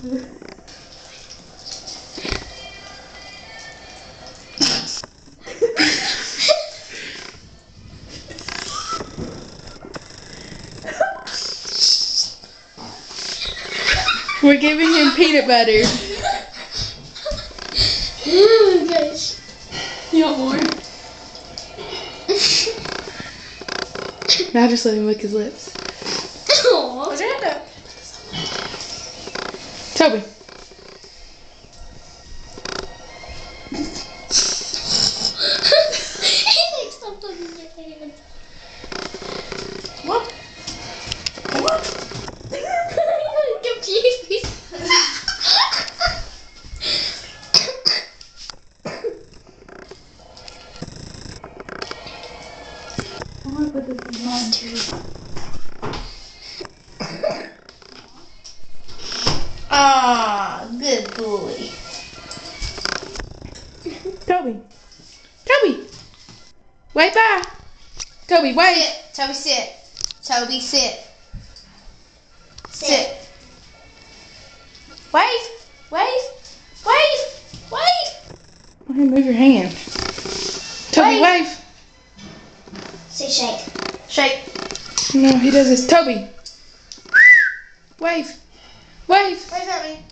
We're giving him peanut butter. Oh gosh. You want more? Now just let him lick his lips. Aww. What's your hand up? Toby. He like stopped on your hand. What? What? Confused me. I want to put this in mine too. Ah, good boy. Toby. Toby. Wait, bye. Toby, wait. Sit. Toby, sit. Toby, sit. Sit. Wave. Wave. Wave. Wave. Go ahead, move your hand. Toby, wave. Say shake. Shake. No, he does this. Toby. Wave. Wave. Wave at me.